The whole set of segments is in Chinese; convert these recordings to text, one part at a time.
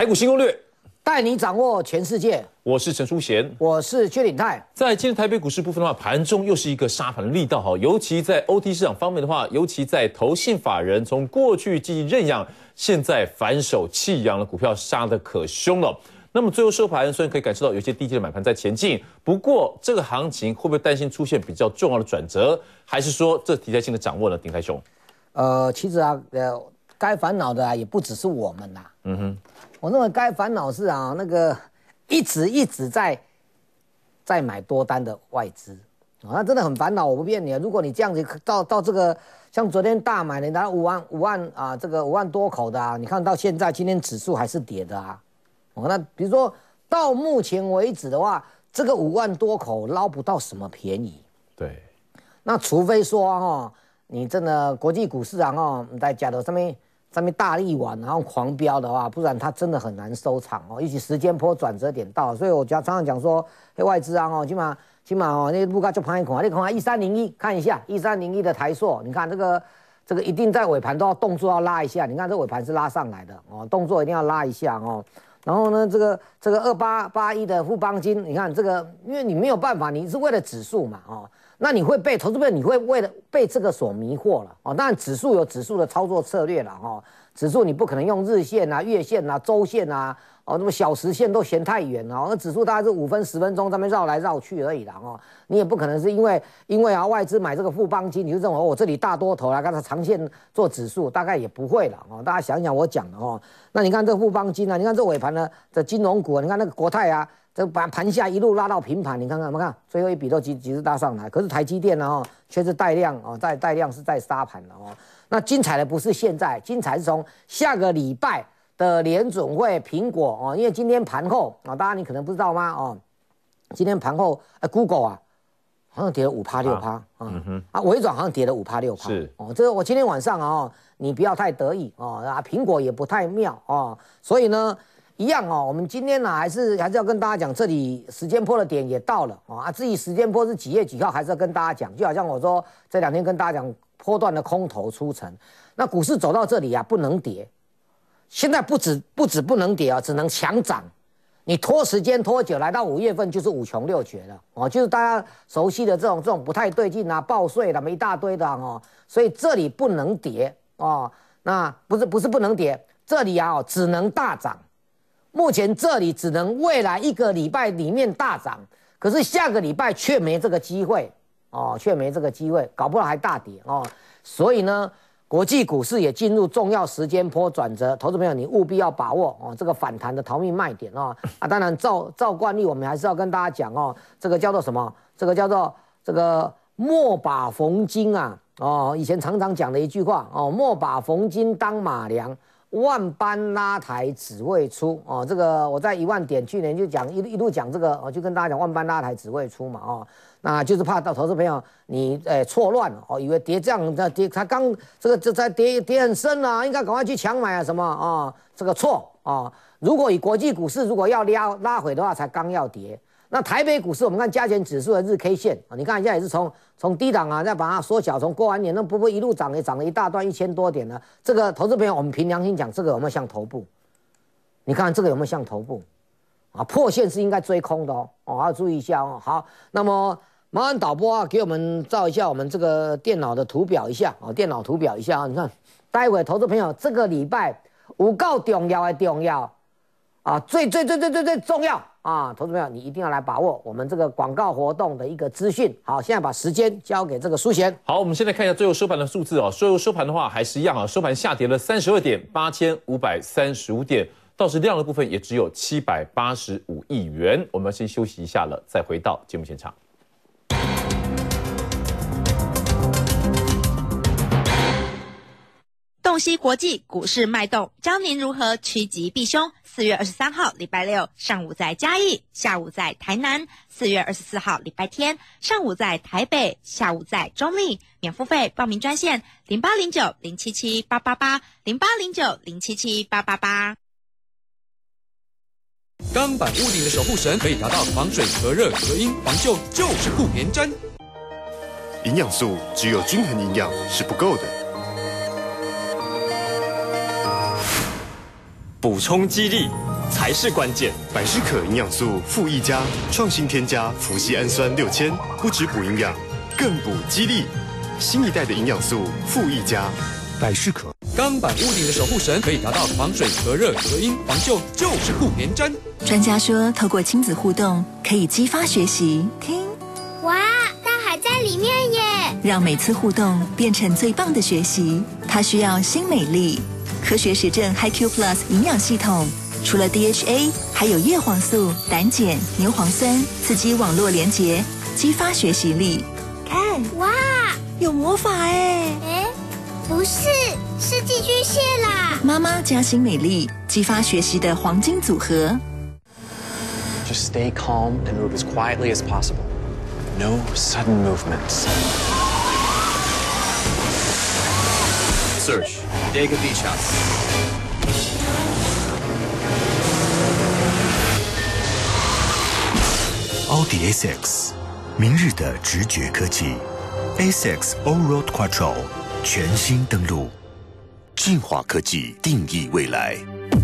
台股新攻略， 带你掌握全世界。 我是陈淑贤， 我是薛鼎泰。 在今天台北股市部分的话，盘中又是一个杀盘的力道哈，尤其在 OT 市场方面的话，尤其在投信法人从过去积极认养，现在反手弃养的股票杀得可凶了。那么最后收盘，虽然可以感受到有些低阶的买盘在前进，不过这个行情会不会担心出现比较重要的转折，还是说这题材性的掌握呢？鼎泰兄， 其实啊，该烦恼的也不只是我们呐。我认为该烦恼是啊，那个一直在买多单的外资，那真的很烦恼。我不骗你，如果你这样子到这个，像昨天大买的拿5万啊，这个5万多口的啊，你看到现在今天指数还是跌的啊。那比如说到目前为止的话，这个5万多口捞不到什么便宜。 对， 那除非说你真的国际股市啊在假的上面大力玩，然后狂飙的话，不然它真的很难收场哦。尤其时间波转折点到，所以我常常讲说，外资啊起码那个股价就盘一看，你看1301，看一下1301的台塑，你看这个一定在尾盘都要动作要拉一下，你看这尾盘是拉上来的哦，动作一定要拉一下哦。然后呢，这个2881的富邦金，你看这个，因为你没有办法，你是为了指数嘛那你会被投资者，你会为了被这个所迷惑了哦。当然，指数有指数的操作策略了指数你不可能用日线啊、月线啊、周线啊那么小时线都嫌太远了那指数大概是5分10分钟在那边绕来绕去而已啦你也不可能是因为外资买这个富邦金，你就认为我这里大多头刚才长线做指数，大概也不会了大家想一想我讲的那你看这富邦金啊，你看这尾盘呢的金融股你看那个国泰啊。这盘下一路拉到平盘，你看看，最后一笔都几日拉上来，可是台积电呢却是带量带量是在杀盘的那精彩的不是现在，精彩是从下个礼拜的联准会、苹果因为今天盘后大家你可能不知道吗今天盘后Google 啊好像跌了5%、6%微软好像跌了5%、6% 是这个我今天晚上你不要太得意苹果也不太妙所以呢。一样我们今天呢还是要跟大家讲，这里时间波的点也到了至于时间波是几月几号，还是要跟大家讲。就好像我说这2天跟大家讲波段的空头出城，那股市走到这里不能跌，现在不止不能跌只能强涨。你拖时间拖久，来到5月份就是5穷6绝了就是大家熟悉的这种不太对劲报税了一大堆的所以这里不能跌那不是不能跌，这里只能大涨。目前这里只能未来1个礼拜里面大涨，可是下个礼拜却没这个机会却没这个机会，搞不好还大跌所以呢，国际股市也进入重要时间波转折，投资朋友你务必要把握这个反弹的逃命卖点当然照惯例，我们还是要跟大家讲这个叫做什么？这个叫做这个莫把逢金以前常常讲的一句话莫把逢金当马良。万般拉抬只会出这个我在1万点去年就讲一路讲这个就跟大家讲万般拉抬只会出嘛那就是怕到投资朋友你错乱以为跌这样的跌，它刚这才跌很深应该赶快去抢买什么这个错如果以国际股市如果要拉回的话，才刚要跌。那台北股市我们看加权指数的日 K 线你看一下也是从低档再把它缩小，从过完年那不一路涨也涨了一大段1000多点了。这个投资朋友我们凭良心讲，这个有没有像头部？你看这个有没有像头部破线是应该追空的要注意一下好，那么麻烦导播给我们照一下我们这个电脑的图表一下电脑图表一下你看待会投资朋友这个礼拜有够重要的重要最重要投资朋友你一定要来把握我们这个广告活动的一个资讯。好，现在把时间交给这个淑贤。 好，我们现在看一下最后收盘的数字最后收盘的话还是一样收盘下跌了32点，8535点，倒是量的部分也只有785亿元。我们先休息一下了，再回到节目现场。 洞悉国际股市脉动，教您如何趋吉避凶。4月23号礼拜六上午在嘉义，下午在台南；4月24号礼拜天上午在台北，下午在中立。免付费报名专线0809077888，0809077888。 钢板屋顶的守护神可以达到防水、隔热、隔音、防锈，就是护棉毡。 营养素只有均衡营养是不够的。 补充肌力， 才是关键。百事可营养素负1+，创新添加麩酰氨酸6000，不只补营养，更补肌力。新一代的营养素负1+，百事可。 钢板屋顶的守护神可以达到防水、隔热、隔音、防锈，就是顾田粘。 专家说，透过亲子互动可以激发学习。听， 哇，大海在里面耶！ 让每次互动变成最棒的学习。它需要新美丽科学实证 HiQ Plus 营养系统，除了 DHA， 还有叶黄素、胆碱、牛磺酸，刺激网络连结，激发学习力。看， 哇， 有魔法哎！ 不是，是寄居蟹啦！ 妈妈加新美丽，激发学习的黄金组合。 Just stay calm and move as quietly as possible. No sudden movements. Search Bodega Beach House. Audi A6， 明日的直觉科技 ，A6 Allroad Quattro 全新登陆，进化科技定义未来。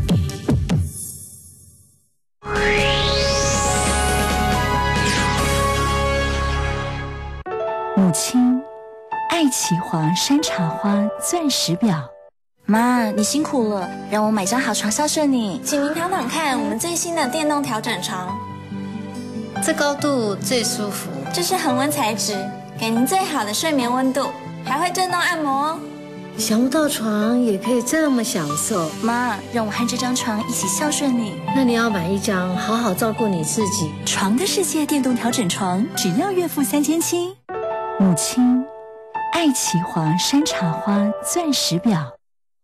母亲，爱奇华山茶花钻石表。 妈，你辛苦了，让我买张好床孝顺你。 请您躺躺看我们最新的电动调整床， 这高度最舒服。 这是恒温材质，给您最好的睡眠温度，还会震动按摩哦。 想不到床也可以这么享受。 妈，让我和这张床一起孝顺你。 那你要买一张好好照顾你自己。 床的世界电动调整床，只要月付3700。母亲，爱奇华山茶花钻石表。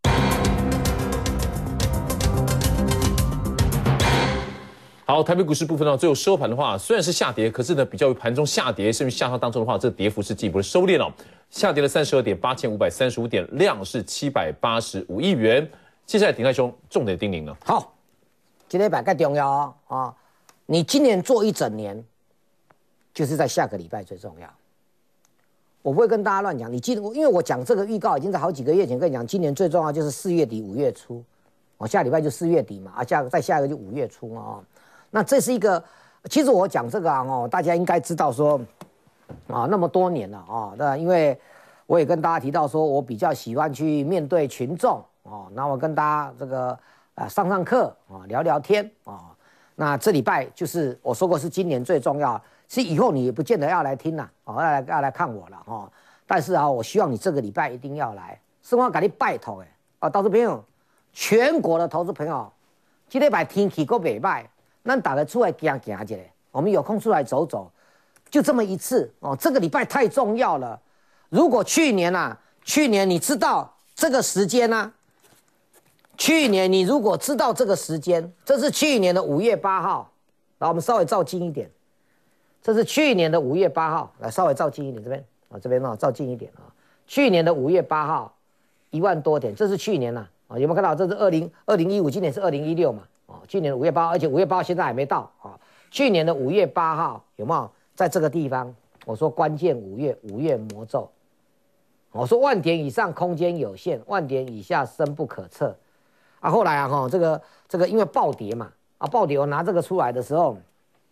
好，台北股市部分呢，最后收盘的话，虽然是下跌，可是呢，比较于盘中下跌，甚至下杀当中的话，这跌幅是进一步的收敛哦，下跌了32点8535点，量是785亿元。接下来，鼎泰兄重点叮咛了。 好，今天板更重要哦啊！你今年做一整年，就是在下个礼拜最重要。我不会跟大家乱讲，你记得因为我讲这个预告已经在好几个月前跟你讲，今年最重要就是4月底5月初，下礼拜就4月底嘛，再下一个就5月初嘛啊。那这是一个，其实我讲这个大家应该知道说，那么多年了那因为我也跟大家提到说，我比较喜欢去面对群众那我跟大家这个上课聊聊天那这礼拜就是我说过是今年最重要，是以后你也不见得要来听了要来看我了但是我希望你这个礼拜一定要来，是我给你拜托投资朋友，全国的投资朋友，这礼拜天气够袂歹。咱大家出来行一下，我们有空出来走走，就这么一次这个礼拜太重要了。如果去年你知道这个时间去年你如果知道这个时间，这是去年的5月8号，来我们稍微照近一点，这是去年的5月8号，来稍微照近一点，这边照近一点去年的5月8号，1万多点，这是去年有没有看到？这是2015，今年是2016嘛。去年5月8号，而且5月8号现在还没到去年的5月8号有没有在这个地方？我说关键5月魔咒，我说万点以上空间有限，万点以下深不可测后来这个因为暴跌嘛暴跌，我拿这个出来的时候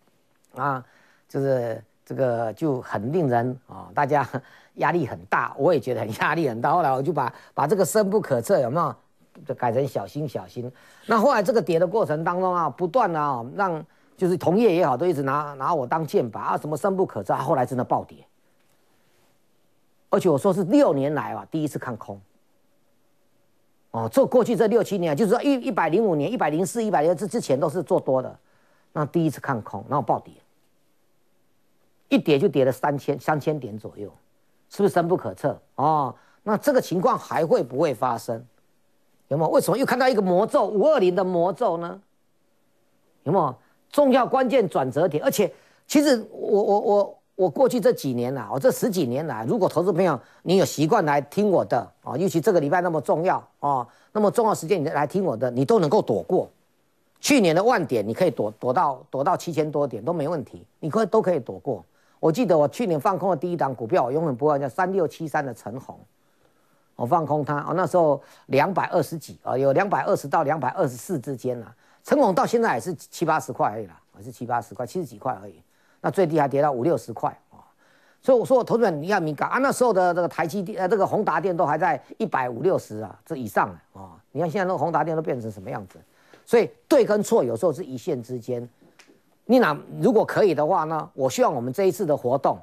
就是这个就很令人大家压力很大，我也觉得很压力很大。后来我就把这个深不可测有没有？就改成小心。那后来这个跌的过程当中不断的让就是同业也好，都一直拿我当箭靶什么深不可测后来真的暴跌，而且我说是6年来第一次看空。过去这6、7年，就是说105年、104、106之前都是做多的，那第一次看空，然后暴跌，一跌就跌了3000点左右，是不是深不可测那这个情况还会不会发生？有没有？为什么又看到一个魔咒520的魔咒呢？有没有重要关键转折点？而且其实我过去这几年我这10几年来，如果投资朋友你有习惯来听我的尤其这个礼拜那么重要那么重要时间你来听我的，你都能够躲过。去年的万点你可以躲到7000多点都没问题，你都可以躲过。我记得我去年放空的第一档股票，我永远不会忘，叫3673的陈鸿。我放空它那时候220几有220到224之间成功到现在也是70、80块而已啦，还是70、80块，70几块而已。那最低还跌到50、60块啊。所以我说，投资人你要敏感啊。那时候的这个台积电，这个宏达电都还在150、60啊，这以上啊。你看现在那个宏达电都变成什么样子？所以对跟错有时候是一线之间。如果可以的话呢，我希望我们这一次的活动，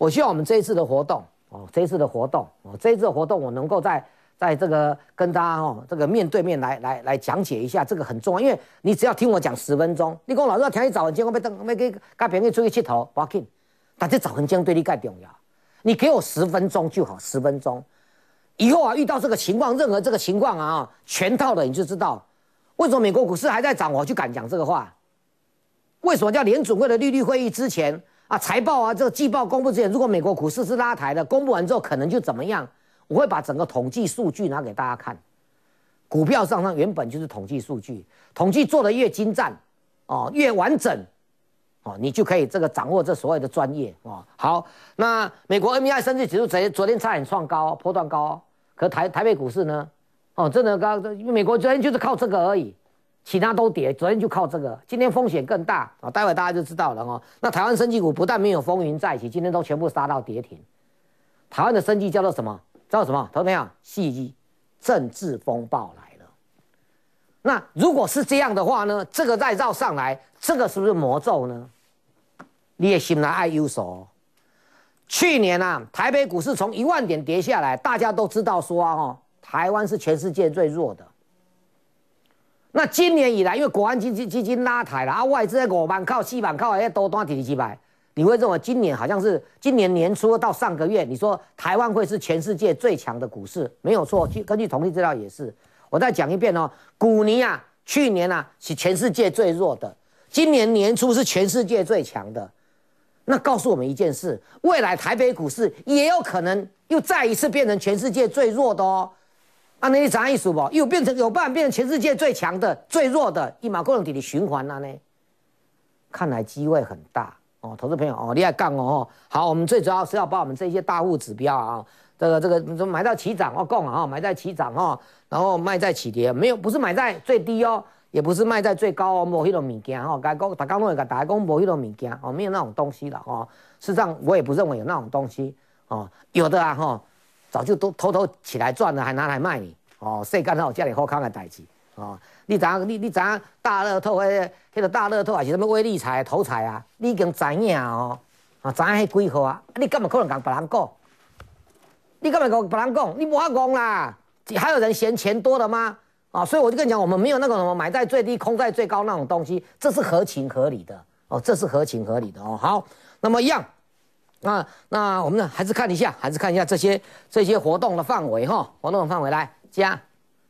这一次的活动我能够在这个跟大家这个面对面来讲解一下，这个很重要，因为你只要听我讲10分钟，你跟我老师要听你早晚间我要跟朋友出去佚佗，不要紧，但这早晚间对你更重要。你给我10分钟就好，10分钟。以后啊，遇到这个情况，任何这个情况啊，全套的你就知道为什么美国股市还在涨，我就敢讲这个话。为什么叫联准会的利率会议之前啊，财报啊，这个季报公布之前，如果美国股市是拉抬的，公布完之后可能就怎么样？我会把整个统计数据拿给大家看。股票上原本就是统计数据，统计做得越精湛，越完整，你就可以这个掌握这所谓的专业好，那美国 NPI 升值指数昨天差点创高，波段高可台北股市呢，真的高，美国昨天就是靠这个而已。其他都跌，昨天就靠这个，今天风险更大啊！待会大家就知道了那台湾生技股不但没有风云再起，今天都全部杀到跌停。台湾的生技叫做什么？投资朋友，戏剧政治风暴来了。那如果是这样的话呢？这个再绕上来，这个是不是魔咒呢？你也心来爱忧愁。去年啊，台北股市从1万点跌下来，大家都知道说台湾是全世界最弱的。那今年以来，因为国安基金拉抬了外资在5万靠4万靠还多单提几百，你会认为今年好像是今年年初到上个月，你说台湾会是全世界最强的股市，没有错，根据统计资料也是。我再讲一遍股尼啊，去年啊是全世界最弱的，今年年初是全世界最强的。那告诉我们一件事，未来台北股市也有可能又再一次变成全世界最弱的那你啥意思不？有办法变成全世界最强的、最弱的，一马可能体循环呢？看来机会很大投资朋友你要杠好，我们最主要是要把我们这些大户指标这个买在起涨买在起涨然后卖在起跌，不是买在最低也不是卖在最高没那种物件大家都会跟大家讲没那种物件没有那种东西了事实上我也不认为有那种东西有的早就都偷偷起来赚了，还拿来卖你世间有这么好康的代志你知影大乐透那个大乐透还是什么威力彩、头彩啊？你已经知影知影迄几号啊？你干嘛可能跟别人讲？你干嘛跟别人讲？你不要讲啦！还有人嫌钱多的吗？所以我就跟你讲，我们没有那个什么买在最低、空在最高那种东西，这是合情合理的这是合情合理的好，那么一样。那我们呢，还是看一下这些活动的范围活动的范围来加，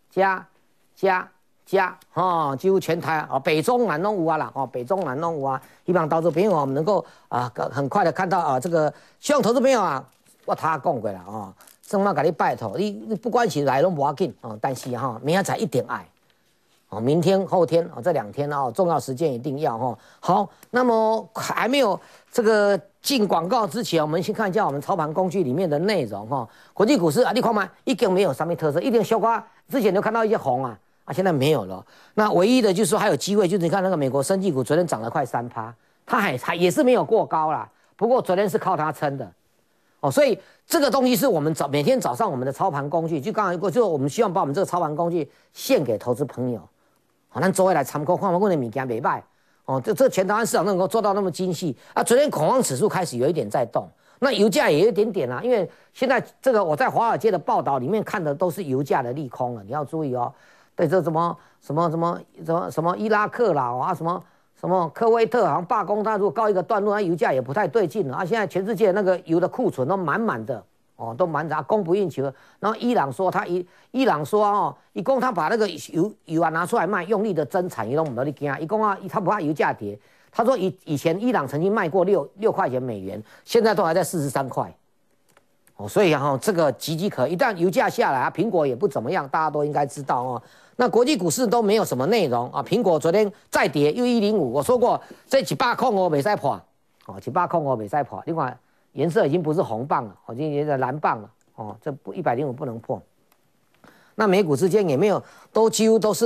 几乎全台北中南都有啦北中南都有希望投资朋友我们能够很快的看到这个，希望投资朋友我他讲过了正要给你拜托，你不管是来都不要紧但是明天才一定爱明天后天这2天重要时间一定要好，那么还没有这个进广告之前，我们先看一下我们操盘工具里面的内容国际股市你看嘛，已经没有什么特色，一定小瓜之前就看到一些红现在没有了。那唯一的就是说还有机会，就是你看那个美国生技股昨天涨了快3%，它也是没有过高啦，不过昨天是靠它撑的所以这个东西是我们每天早上我们的操盘工具，就刚才就我们希望把我们这个操盘工具献给投资朋友咱周围来参考，看我们的物件袂歹这全台湾市场能够做到那么精细昨天恐慌指数开始有一点在动，那油价也有一点点因为现在这个我在华尔街的报道里面看的都是油价的利空了，你要注意对，这什么伊拉克啦什么科威特好像罢工，它如果告一个段落，那油价也不太对劲了现在全世界那个油的库存都满满的都满着供不应求。然后伊朗说伊朗说伊讲他把那个油拿出来卖，用力的增产，伊都唔得你惊伊讲他不怕油价跌，他说以前伊朗曾经卖过6块钱美元，现在都还在43块所以这个岌岌可，一旦油价下来苹果也不怎么样，大家都应该知道那国际股市都没有什么内容苹果昨天再跌又105，我说过这105没使破105没使破，另外颜色已经不是红棒了已经变成蓝棒了这105不能破。那美股之间也没有几乎都是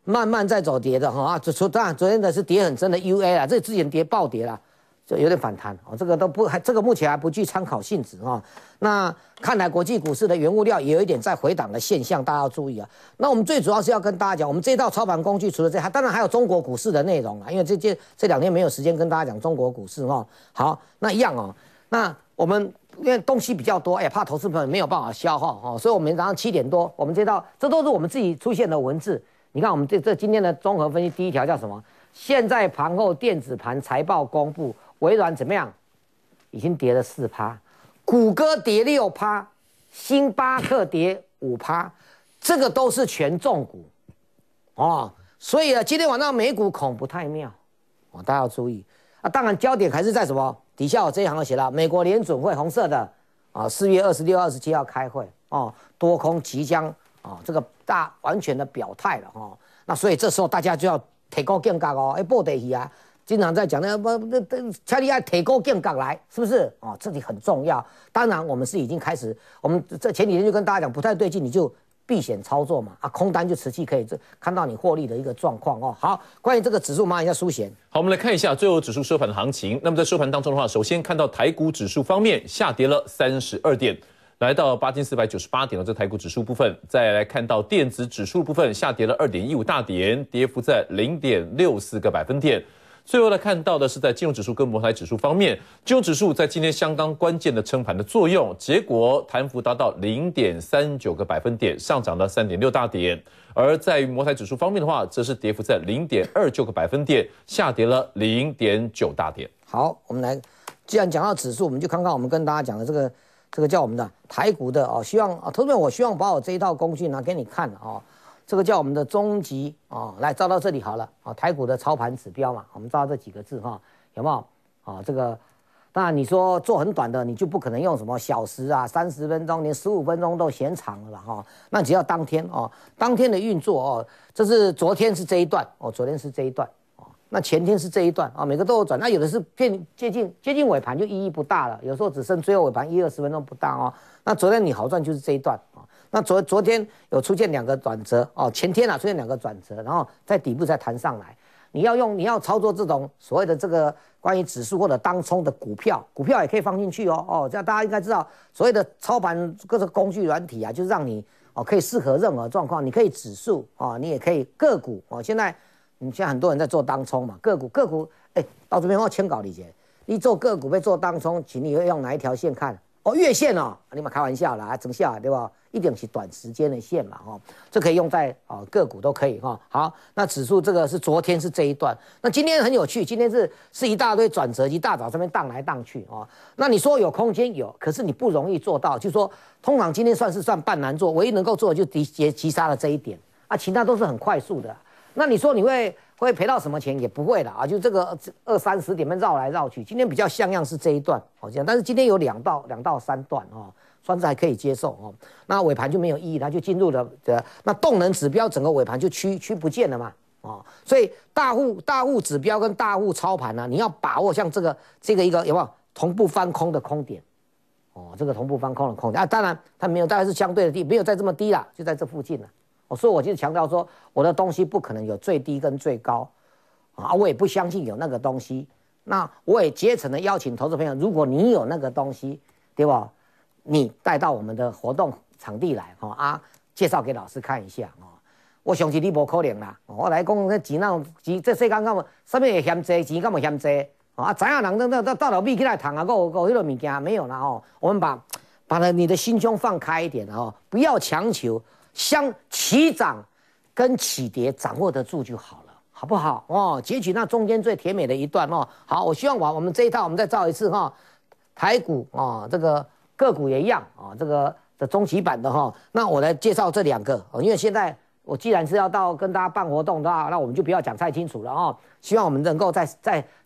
慢慢在走跌的哈啊，当然昨天的是跌很深的 UA 啦，这之前跌暴跌啦，就有点反弹哦，这个都不这个目前还不具参考性质哈。那看来国际股市的原物料也有一点在回档的现象，大家要注意啊。那我们最主要是要跟大家讲，我们这一套操盘工具除了这，当然还有中国股市的内容啊，因为这2天没有时间跟大家讲中国股市哈。好，那一样哦，那我们。因为东西比较多，怕投资朋友没有办法消化哦，所以我们早上7点多，我们这都是我们自己出现的文字。你看我们这今天的综合分析，第一条叫什么？现在盘后电子盘财报公布，微软怎么样？已经跌了4%，谷歌跌6%，星巴克跌5%，这个都是权重股哦。所以今天晚上美股恐不太妙哦，大家要注意啊。当然焦点还是在什么？底下我这一行有写到，美国联准会红色的啊，4月26、27号开会哦，多空即将啊这个完全的表态了哈。那所以这时候大家就要提高警觉哦，报地去啊，经常在讲请你要提高警觉来，是不是？哦，这里很重要。当然我们是已经开始，我们这前几天就跟大家讲不太对劲，你就避险操作嘛，空单就持续可以看到你获利的一个状况哦。好，关于这个指数，麻烦一下苏贤。 好，我们来看一下最后指数收盘的行情。那么在收盘当中的话，首先看到台股指数方面下跌了32点，来到8498点的这台股指数部分。再来看到电子指数部分下跌了2.15大点，跌幅在0.64个百分点。最后来看到的是在金融指数跟摩台指数方面，金融指数在今天相当关键的撑盘的作用，结果弹幅达到0.39个百分点，上涨了3.6大点。而在于摩台指数方面的话，则是跌幅在0.29个百分点，下跌了0.9大点。 好，我们来，既然讲到指数，我们就看看我们跟大家讲的这个叫我们的台股的哦，希望投资者我希望把我这一套工具拿给你看哦。这个叫我们的终极啊，来照到这里好了啊，台股的操盘指标嘛，我们照到这几个字哈，有没有啊？这个当然你说做很短的，你就不可能用什么小时啊、30分钟，连15分钟都嫌长了哈。那只要当天哦，当天的运作哦，这是昨天是这一段哦，昨天是这一段哦，那前天是这一段啊，每个都有转，那有的是接近尾盘就意义不大了，有时候只剩最后尾盘20-20分钟不大哦。那昨天你好赚就是这一段啊。那昨天有出现2个转折哦，前天出现2个转折，然后在底部再弹上来。你要操作这种所谓的这个关于指数或者当冲的股票也可以放进去哦。这样大家应该知道，所谓的操盘各个工具软体啊，就是让你可以适合任何状况，你可以指数你也可以个股哦。现在很多人在做当冲嘛，个股到这边我签稿理解，你做个股被做当冲，请你会用哪一条线看？哦，月线哦，你们开玩笑啦，整下对吧？一定是短时间的线嘛，这可以用在个股都可以哈。好，那指数这个是昨天是这一段，那今天很有趣，今天是一大堆转折，一大早这边荡来荡去哦。那你说有空间有，可是你不容易做到，就是说通常今天算半难做，唯一能够做的就急杀了这一点啊，其他都是很快速的。那你说你会赔到什么钱？也不会的啊，就这个20-30点绕来绕去。今天比较像样是这一段这样，但是今天有2到3段算是还可以接受哦。那尾盘就没有意义，它就进入了那动能指标，整个尾盘就趋不见了嘛所以大户指标跟大户操盘呢，你要把握像这个一个有没有同步翻空的空点这个同步翻空的空点当然它没有，大概是相对的低，没有在这么低啦，就在这附近了所以我就强调说，我的东西不可能有最低跟最高我也不相信有那个东西。那我也竭诚的邀请投资朋友，如果你有那个东西，对吧？你带到我们的活动场地来介绍给老师看一下我相信你不可能啦我来讲那钱这世间什么会嫌多，钱干嘛嫌多知影人到了米起来谈有迄个物件没有啦我们把你的心胸放开一点不要强求，像起涨跟起跌掌握得住就好了，好不好截取那中间最甜美的一段好，我希望我们这一套我们再造一次台股这个个股也一样这个的中期版的那我来介绍这2个因为现在我既然是要跟大家办活动的话，那我们就不要讲太清楚了希望我们能够在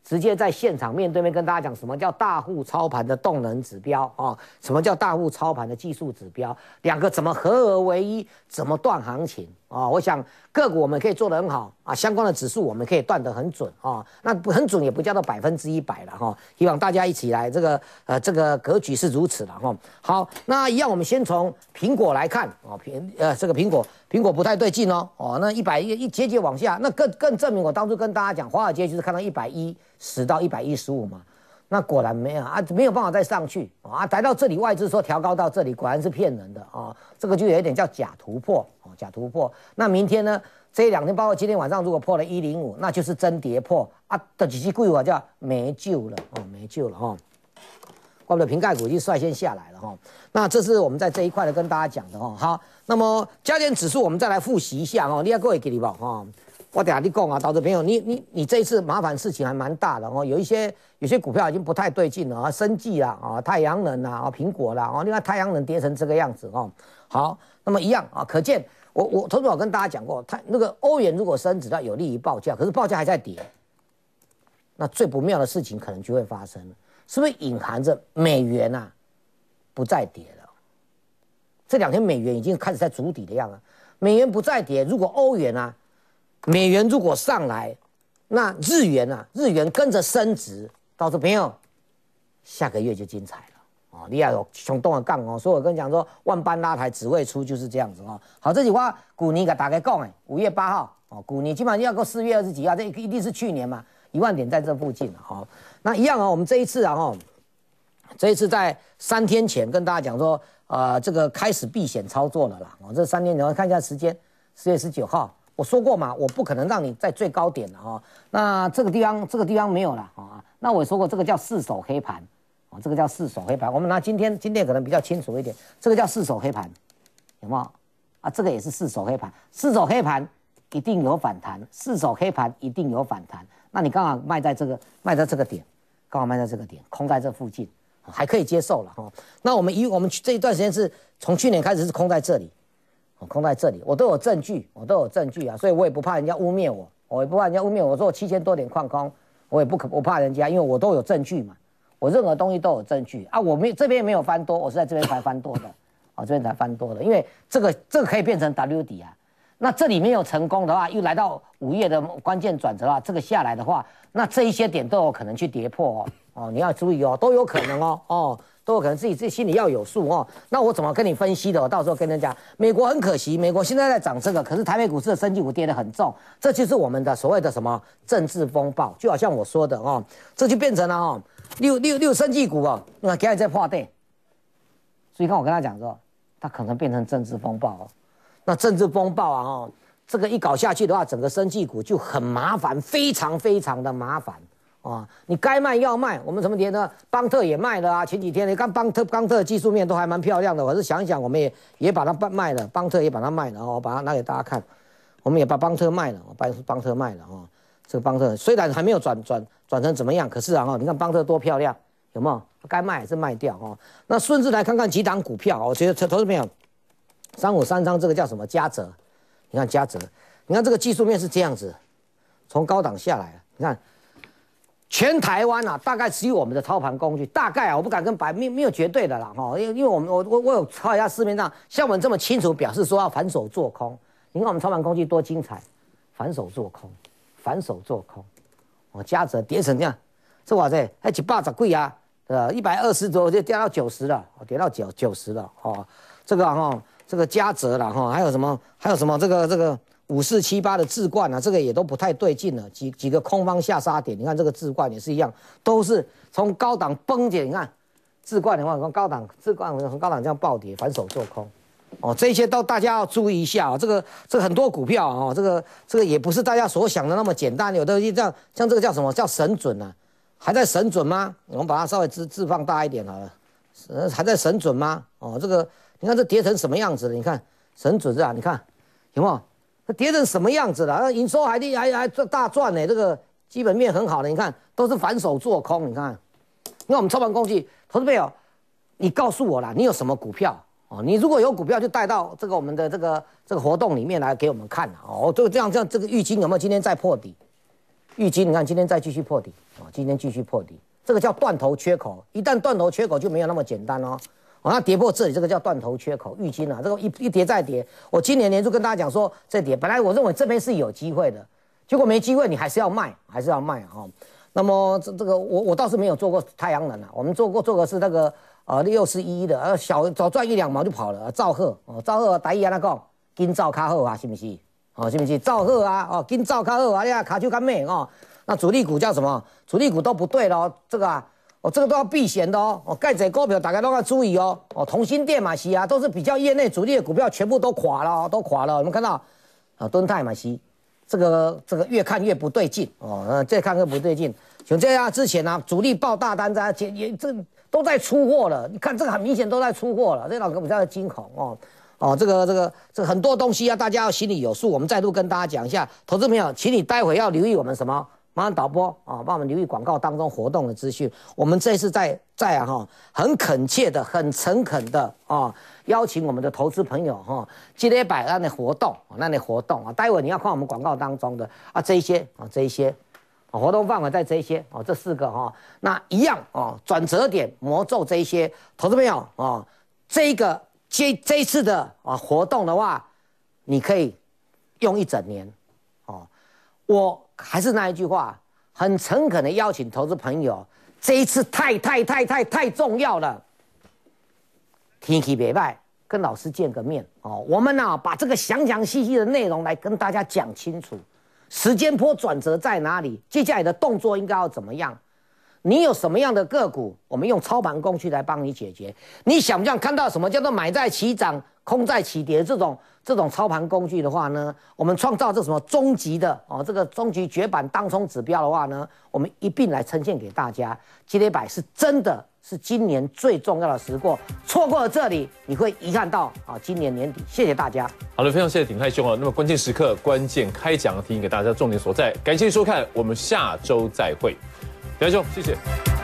直接在现场面对面跟大家讲什么叫大户操盘的动能指标啊，什么叫大户操盘的技术指标，两个怎么合而为一，怎么断行情啊？我想个股我们可以做得很好啊，相关的指数我们可以断得很准啊，那很准也不叫做100%了哈。希望大家一起来这个格局是如此的哈。好，那一样我们先从苹果来看哦，这个苹果不太对劲哦，那110一节节往下，那更证明我当初跟大家讲，华尔街就是看到110到115嘛，那果然没有啊，没有办法再上去啊，来到这里外资说调高到这里，果然是骗人的啊，这个就有一点叫假突破哦，假突破。那明天呢，这2天包括今天晚上如果破了105，那就是真跌破啊，的几句贵话叫没救了哦，没救了哈。怪不得瓶盖股已经率先下来了哈。那这是我们在这一块的跟大家讲的哈。好，那么加权指数我们再来复习一下哦，你要各位给你吧哈。我等下你讲啊，投资朋友，你这一次麻烦事情还蛮大的哦，有些股票已经不太对劲了啊，生技啦啊，太阳能啦啊，苹果啦啊，另外太阳能跌成这个样子哦。好，那么一样啊，可见我投资我跟大家讲过，那个欧元如果升值，它有利于报价，可是报价还在跌，那最不妙的事情可能就会发生了，是不是隐含着美元啊不再跌了？这2天美元已经开始在筑底的样子，美元不再跌，如果欧元啊。美元如果上来，那日元跟着升值，到时候朋友下个月就精彩了哦！你要有冲动的杠哦，所以我跟你讲说，万般拉抬只为出，就是这样子哦。好，这句话股年给大家讲，5月8号哦，股年基本上要过4月20几号，这一定是去年嘛，1万点在这附近了哈。那一样哦，我们这一次在3天前跟大家讲说，这个开始避险操作了啦。哦，这3天前看一下时间，4月19号。我说过嘛，我不可能让你在最高点的哈。那这个地方没有了啊。那我也说过，这个叫4手黑盘，哦，这个叫4手黑盘。我们拿今天可能比较清楚一点，这个叫4手黑盘，有没有啊？这个也是4手黑盘，4手黑盘一定有反弹，4手黑盘一定有反弹。那你刚好卖在这个点，刚好卖在这个点，空在这附近，还可以接受了哈。那我们这一段时间是从去年开始是空在这里。空在这里，我都有证据啊，所以我也不怕人家污蔑我也不怕人家污蔑我说我7000多点矿空，我怕人家，因为我都有证据嘛，我任何东西都有证据啊，我这边没有翻多，我是在这边才翻多的，这边才翻多的，因为这个可以变成 W 底啊，那这里没有成功的话，又来到5月的关键转折啊，这个下来的话，那这一些点都有可能去跌破哦，你要注意哦，都有可能哦。都有可能自己心里要有数哦。那我怎么跟你分析的？我到时候跟人家讲，美国很可惜，美国现在在涨这个，可是台北股市的生技股跌得很重，这就是我们的所谓的什么政治风暴，就好像我说的哦，这就变成了哦，六生技股哦，那今天在破底，所以看我跟他讲说，它可能变成政治风暴哦。那政治风暴啊哦，这个一搞下去的话，整个生技股就很麻烦，非常非常的麻烦。你该卖要卖，我们什么跌呢？邦特也卖了啊，前几天你看邦特技术面都还蛮漂亮的，我是想一想，我们也把它卖了，邦特也把它卖了哦，把它拿给大家看，我们也把邦特卖了，邦特卖了哦，这个邦特虽然还没有转成怎么样，可是啊你看邦特多漂亮，有没有？该卖还是卖掉哦。那顺势来看看几档股票，我觉得投资朋友3533这个叫什么？嘉泽，你看嘉泽，你看这个技术面是这样子，从高档下来，你看。全台湾啊，大概只有我们的操盘工具，大概啊，我不敢跟没有绝对的啦哈，因为我有抄一下市面上像我们这么清楚表示说要反手做空，你看我们操盘工具多精彩，反手做空，嘉泽跌成这样，这哇塞，还180几啊，120左右就跌到90了，跌到90了哦，这个这个嘉泽啦哈，还有什么这个。5478的智冠啊，这个也都不太对劲了，几个空方下杀点，你看这个智冠也是一样，都是从高档崩解，你看智冠的话，从高档这样暴跌，反手做空，哦，这些都大家要注意一下哦。这个很多股票哦，这个也不是大家所想的那么简单，有的这样像这个叫什么叫神准啊？还在神准吗？我们把它稍微字放大一点好了，还在神准吗？哦，这个你看这跌成什么样子了？你看神准啊，你看有没有？它跌成什么样子了？营收还大赚呢，这个基本面很好的，你看都是反手做空，你看我们操盘工具，投资朋友，你告诉我啦，你有什么股票哦？你如果有股票，就带到这个我们的这个活动里面来给我们看哦。这样这个玉金有没有今天再破底？ 玉金，你看今天再继续破底啊，今天继续破底，这个叫断头缺口。一旦断头缺口就没有那么简单哦。哦，那跌破这里，这个叫断头缺口。玉金啊，这个一跌再跌。我今年年初跟大家讲说，这跌本来我认为这边是有机会的，结果没机会，你还是要卖，还是要卖啊。哦，那么这个我倒是没有做过太阳能啊，我们做过是那个61的，早赚1-2毛就跑了。兆赫哦，兆赫台语安怎讲？紧造较好啊，是不是？哦，是不是？兆赫啊，哦，紧造较好啊，你看卡就干咩哦？那主力股叫什么？主力股都不对咯，这个啊，哦，这个都要避险的哦。哦，盖这股票大家都要注意哦。哦，同心电嘛是啊，都是比较业内主力的股票，全部都垮了哦，都垮了。有没有看到？啊，敦泰嘛是，这个越看越不对劲哦，越看越不对劲。像这样之前啊，主力报大单在这都在出货了，你看这个很明显都在出货了，这两个比较惊恐哦。哦，这个很多东西啊，大家要心里有数。我们再度跟大家讲一下，投资朋友，请你待会要留意我们什么？马上导播啊，帮我们留意广告当中活动的资讯。我们这次在很恳切的、很诚恳的啊，邀请我们的投资朋友哈，今天摆那活动啊，待会你要看我们广告当中的啊这一些活动范围在这一些哦，这4个哈，那一样哦，转折点、魔咒这一些，投资朋友啊，这一次的活动的话，你可以用1整年，哦，我还是那一句话，很诚恳的邀请投资朋友，这一次太重要了，天气不错，跟老师见个面哦，我们呢把这个详细的内容来跟大家讲清楚，时间波转折在哪里，接下来的动作应该要怎么样。你有什么样的个股，我们用操盘工具来帮你解决。你想不想看到什么叫做买在起涨、空在起跌这种操盘工具的话呢？我们创造这什么终极的哦，这个终极绝版当冲指标的话呢，我们一并来呈现给大家。积累百是真的是今年最重要的时过，错过了这里，你会遗憾到啊今年年底。谢谢大家。 好的，非常谢谢鼎泰兄啊。那么关键时刻、关键开讲，提醒给大家重点所在。感谢收看，我们下周再会。鼎泰兄，谢谢。